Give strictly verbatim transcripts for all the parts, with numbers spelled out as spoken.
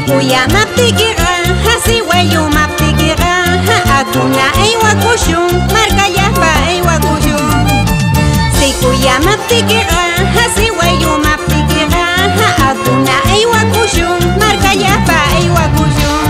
Sikuyamaptikiqa hasiwayumaptikiqa akuna aywakushun markayapa aywakushun. Sikuyamaptikiqa hasiwayumaptikiqa akuna aywakushun markayapa aywakushun.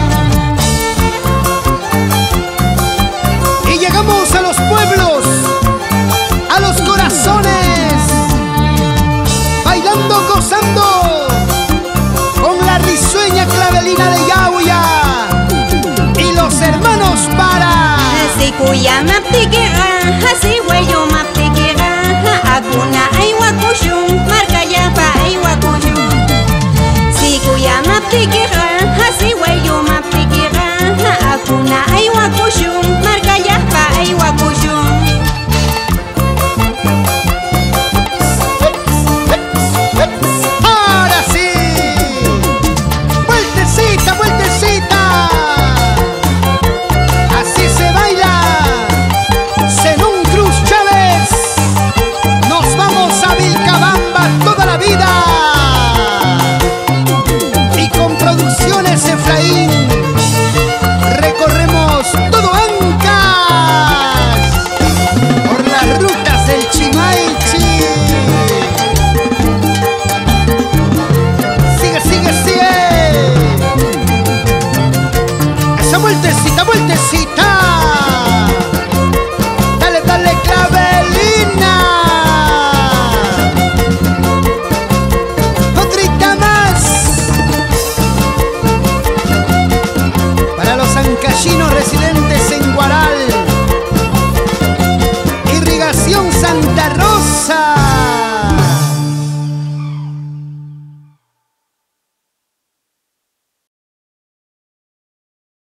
Y llegamos a los pueblos, a los corazones, bailando, gozando con la risueña clavelina de Yauya y los hermanos para. Sikuyamaptikiqa hasiwayumaptikiqa akuna aywakushun markayapa aywakushun. Sikuyamaptikiqa hasiwayumaptikiqa akuna aywakushun markayapa